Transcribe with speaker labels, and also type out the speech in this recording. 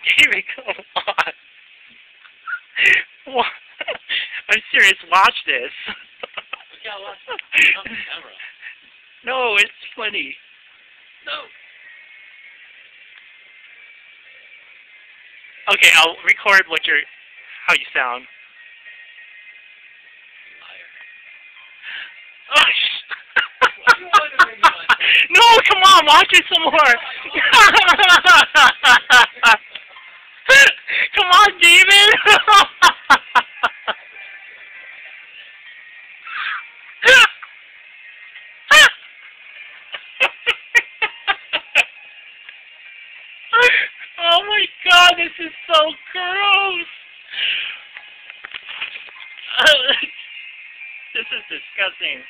Speaker 1: David, come on. What? I'm serious. Watch this.
Speaker 2: Yeah, watch it. On the camera.
Speaker 1: No, it's funny.
Speaker 2: No.
Speaker 1: Okay, I'll record how you sound. No, come on, watch it some more. Come on, David. Oh my God, this is so gross. This is disgusting.